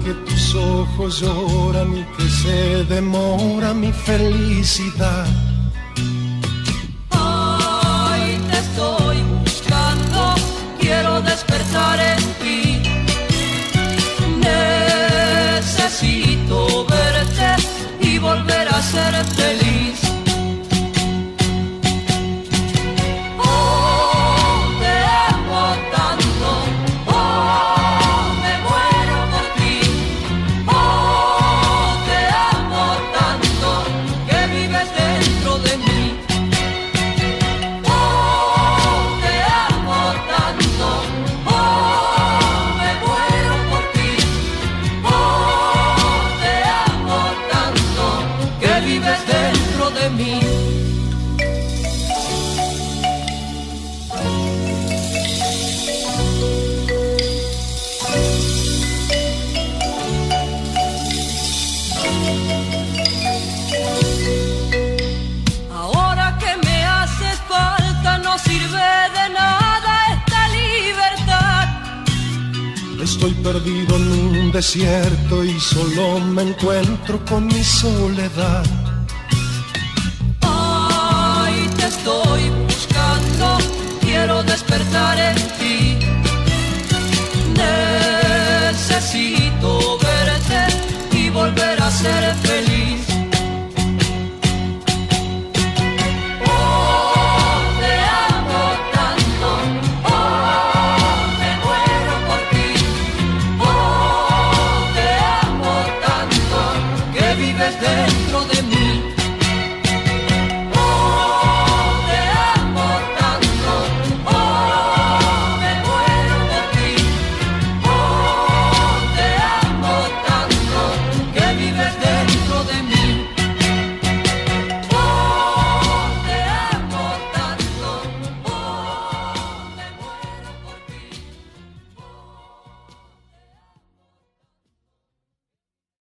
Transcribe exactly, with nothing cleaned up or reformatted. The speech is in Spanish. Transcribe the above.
que tus ojos lloran y que se demora mi felicidad. Ay, te estoy buscando, quiero despertar en ti. Necesito verte y volver a ser feliz. Estoy perdido en un desierto y solo me encuentro con mi soledad.